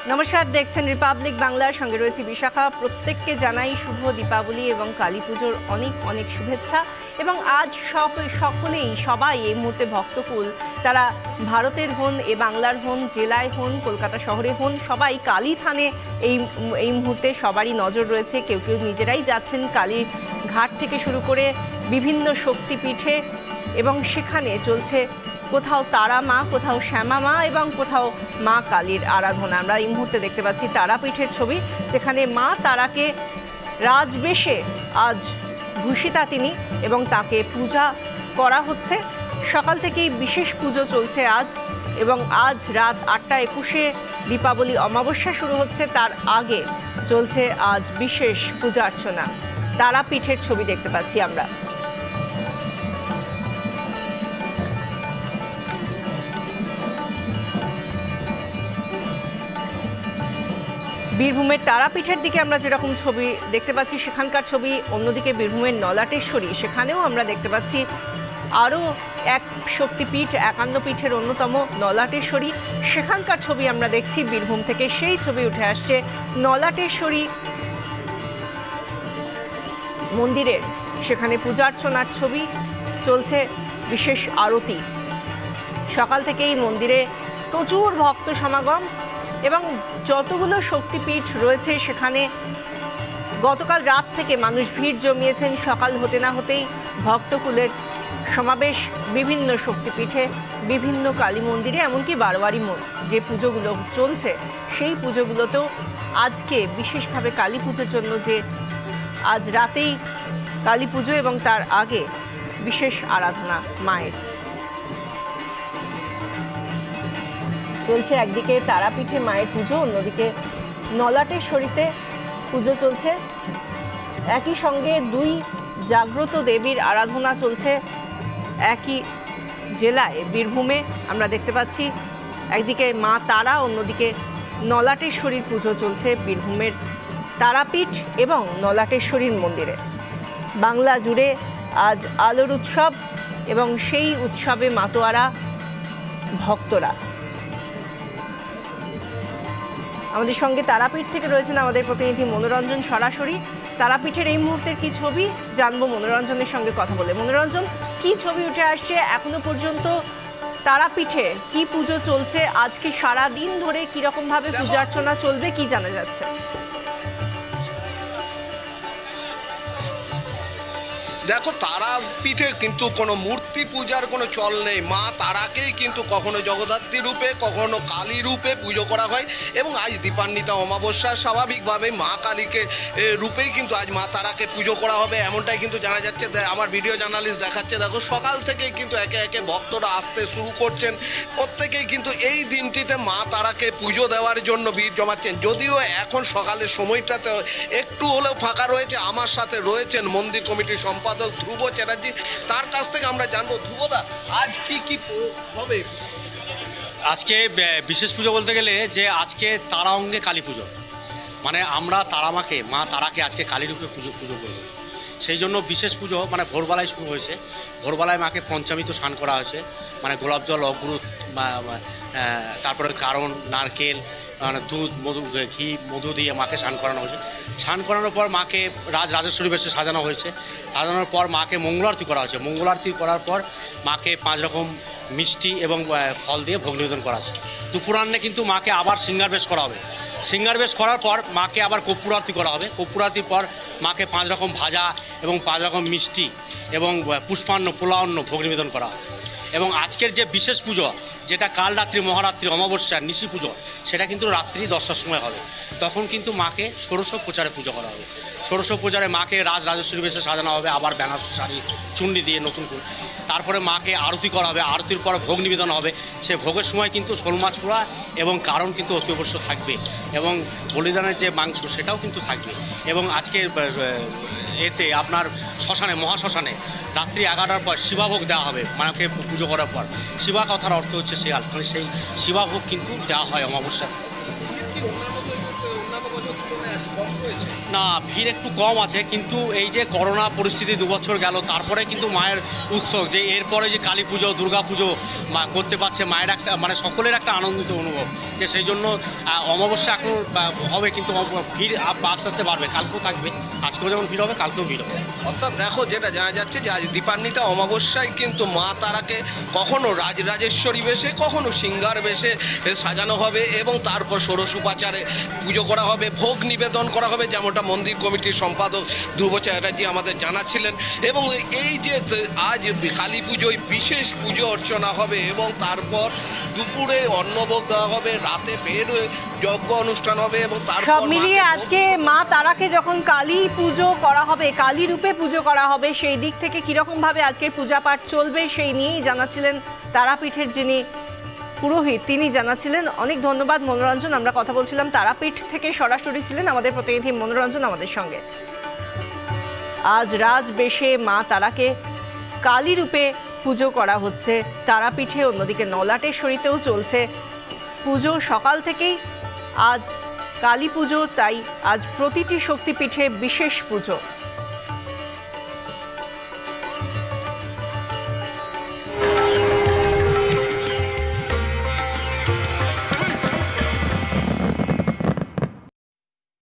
নমস্কার, দেখছেন রিপাবলিক বাংলার সঙ্গে রয়েছে বিশাখা। প্রত্যেককে জানাই শুভ দীপাবলি এবং কালী পুজোর অনেক অনেক শুভেচ্ছা। এবং আজ সবাই এই মুহূর্তে ভক্তকুল, তারা ভারতের হন, এ বাংলার হন, জেলায় হন, কলকাতা শহরে হন, সবাই কালী থানে এই মুহূর্তে সবারই নজর রয়েছে। কেউ কেউ নিজেরাই যাচ্ছেন কালী ঘাট থেকে শুরু করে বিভিন্ন শক্তিপীঠে, এবং সেখানে চলছে কোথাও তারা মা, কোথাও শ্যামা মা এবং কোথাও মা কালীর আরাধনা। আমরা এই মুহূর্তে দেখতে পাচ্ছি তারাপীঠের ছবি, যেখানে মা তারাকে রাজবেশে আজ ভূষিতা তিনি, এবং তাকে পূজা করা হচ্ছে। সকাল থেকেই বিশেষ পুজো চলছে আজ, এবং আজ রাত 8:21 দীপাবলি অমাবস্যা শুরু হচ্ছে। তার আগে চলছে আজ বিশেষ পূজা অর্চনা। তারাপীঠের ছবি দেখতে পাচ্ছি আমরা। বীরভূমের তারাপীঠের দিকে আমরা যেরকম ছবি দেখতে পাচ্ছি সেখানকার ছবি, অন্যদিকে বীরভূমের নলাটেশ্বরী, সেখানেও আমরা দেখতে পাচ্ছি আরও এক শক্তিপীঠ, একান্নপীঠের অন্যতম নলাটেশ্বরী, সেখানকার ছবি আমরা দেখছি বীরভূম থেকে। সেই ছবি উঠে আসছে নলাটেশ্বরী মন্দিরের, সেখানে পূজার্চনার ছবি, চলছে বিশেষ আরতি। সকাল থেকেই মন্দিরে প্রচুর ভক্ত সমাগম, এবং যতগুলো শক্তিপীঠ রয়েছে সেখানে গতকাল রাত থেকে মানুষ ভিড় জমিয়েছেন। সকাল হতে না হতেই ভক্তকুলের সমাবেশ বিভিন্ন শক্তিপীঠে, বিভিন্ন কালী মন্দিরে, এমনকি বারোয়ারি যে পুজোগুলো চলছে সেই পুজোগুলোতেও আজকে বিশেষভাবে কালী পুজোর জন্য, যে আজ রাতেই কালী পুজো এবং তার আগে বিশেষ আরাধনা মায়ের চলছে। একদিকে তারাপীঠে মায়ের পুজো, অন্যদিকে নলাটেশ্বরীতে পুজো চলছে। একই সঙ্গে দুই জাগ্রত দেবীর আরাধনা চলছে একই জেলায়, বীরভূমে আমরা দেখতে পাচ্ছি। একদিকে মা তারা, অন্যদিকে নলাটেশ্বরীর পুজো চলছে বীরভূমের তারাপীঠ এবং নলাটেশ্বরীর মন্দিরে। বাংলা জুড়ে আজ আলোর উৎসব, এবং সেই উৎসবে মাতোয়ারা ভক্তরা। আমাদের সঙ্গে তারাপীঠ থেকে রয়েছেন আমাদের প্রতিনিধি মনোরঞ্জন সরাসরি। তারাপীঠের এই মুহূর্তের কি ছবি জানবো মনোরঞ্জনের সঙ্গে কথা বলে। মনোরঞ্জন, কি ছবি উঠে আসছে এখনো পর্যন্ত? তারাপীঠে কি পুজো চলছে আজকে, সারা দিন ধরে কিরকম ভাবে পূজা অর্চনা চলবে, কি জানা যাচ্ছে? দেখো, তারাপীঠে কিন্তু কোনো মূর্তি পূজার কোনো চল নেই। মা তারাকেই কিন্তু কখনো জগদ্ধাত্রী রূপে, কখনো কালী রূপে পুজো করা হয়। এবং আজ দীপান্বিতা অমাবস্যা, স্বাভাবিকভাবে মা কালীকে রূপেই কিন্তু আজ মা তারাকে পুজো করা হবে, এমনটাই কিন্তু জানা যাচ্ছে। আমার ভিডিও জার্নালিস্ট দেখাচ্ছে, দেখো সকাল থেকেই কিন্তু একে একে ভক্তরা আসতে শুরু করছেন। প্রত্যেকেই কিন্তু এই দিনটিতে মা তারাকে পুজো দেওয়ার জন্য ভিড় জমাচ্ছেন। যদিও এখন সকালের সময়টাতে একটু হলেও ফাঁকা রয়েছে। আমার সাথে রয়েছেন মন্দির কমিটির সম্পাদক ধ্রুব চ্যাটার্জি, তার কাছ থেকে আমরা জানবো। ধ্রুবদা, আজ কি কি হবে? আজকে বিশেষ পুজো বলতে গেলে যে আজকে তারা অঙ্গে কালী পুজো, মানে আমরা তারামাকে, মা তারাকে আজকে কালী রূপে পুজো করব। সেই জন্য বিশেষ পুজো মানে ভোরবেলায় শুরু হয়েছে। ভোরবেলায় মাকে পঞ্চামৃত স্নান করা হয়েছে, মানে গোলাপ জল, অগুরুত, তারপরে কারণ, নারকেল, মানে দুধ, মধু, ঘি, মধু দিয়ে মাকে স্নান করানো হয়েছে। স্নান করানোর পর মাকে রাজেশ্বরী বেশে সাজানো হয়েছে। সাজানোর পর মাকে মঙ্গলারতি করা হয়েছে। মঙ্গলারতি করার পর মাকে 5 রকম মিষ্টি এবং ফল দিয়ে ভোগ নিবেদন করা হয়েছে। দুপুরান্নে কিন্তু মাকে আবার সিঙ্গার বেশ করা হবে। সিঙ্গার বেশ করার পর মাকে আবার কর্পূর আরতি করা হবে। কর্পূর আরতির পর মাকে 5 রকম ভাজা এবং 5 রকম মিষ্টি এবং পুষ্পান্ন, পোলান্ন ভোগ নিবেদন করা হবে। এবং আজকের যে বিশেষ পুজো, যেটা কাল রাত্রি মহারাত্রি অমাবস্যা নিশি পুজো, সেটা কিন্তু রাত্রি 10টার সময় হবে। তখন কিন্তু মাকে ষোড়শ প্রচারে পুজো করা হবে। ষোড়শ প্রচারে মাকে রাজেশ্বরী বেশে সাজানো হবে, আবার বেনারসি শাড়ি, চুন্ডি দিয়ে নতুন করে। তারপরে মাকে আরতি করা হবে। আরতির পর ভোগ নিবেদন হবে। সে ভোগের সময় কিন্তু শোল মাছ পোড়া এবং কারণ কিন্তু অতি অবশ্য থাকবে, এবং বলিদানের যে মাংস সেটাও কিন্তু থাকবে। এবং আজকে এতে আপনার শ্মশানে, মহাশ্মশানে রাত্রি 11টার পর শিবাভোগ দেওয়া হবে। মাকে পুজো করার পর শিবা কথার অর্থ হচ্ছে শিয়াল, সেই শিবাভোগ কিন্তু দেওয়া হয় অমাবস্যা। না, ভিড় একটু কম আছে, কিন্তু এই যে করোনা পরিস্থিতি 2 বছর গেল, তারপরে কিন্তু মায়ের উৎসব, যে এরপরে যে কালী পুজো দুর্গা পুজো মা করতে পারছে, মায়ের একটা মানে সকলের একটা আনন্দিত অনুভব, যে সেই জন্য অমাবস্যা এখন হবে, কিন্তু ভিড় আস্তে আস্তে বাড়বে, কালকেও থাকবে, আজকেও যেমন ভিড় হবে কালকেও ভিড় হবে। অর্থাৎ দেখো যেটা জানা যাচ্ছে যে আজ দীপান্বিতা অমাবস্যায় কিন্তু মা তারাকে কখনো রাজরাজেশ্বরী বেশে, কখনো সিংহার বেশে সাজানো হবে এবং তারপর ষোড়শ উপাচারে পুজো করা হবে, ভোগ নিবেদন করা হবে, যেমনটা মন্দির কমিটির সম্পাদক ধ্রুব চ্যাটার্জি আমাদের জানাচ্ছিলেন। এবং এই যে আজ কালী পুজোয় বিশেষ পুজো অর্চনা হবে এবং তারপর দুপুরে অন্নভোগ দেওয়া হবে, রাতে ফের যজ্ঞ অনুষ্ঠান হবে এবং তারপর সব মিলিয়ে আজকে মা তারাকে যখন কালী পুজো করা হবে, কালী রূপে পুজো করা হবে, সেই দিক থেকে কিরকম ভাবে আজকের পূজা পাঠ চলবে সেই নিয়েই জানাচ্ছিলেন তারাপীঠের যিনি পুরোহিত, তিনি জানাচ্ছিলেন। অনেক ধন্যবাদ মনোরঞ্জন। আমরা কথা বলছিলাম তারাপীঠ থেকে, সরাসরি ছিলেন আমাদের প্রতিনিধি মনোরঞ্জন আমাদের সঙ্গে। আজ রাজবেশে মা তারাকে কালী রূপে পুজো করা হচ্ছে তারাপীঠে, অন্যদিকে নলাটেশ্বরীতেও চলছে পুজো সকাল থেকেই। আজ কালী পুজো, তাই আজ প্রতিটি শক্তিপীঠে বিশেষ পুজো।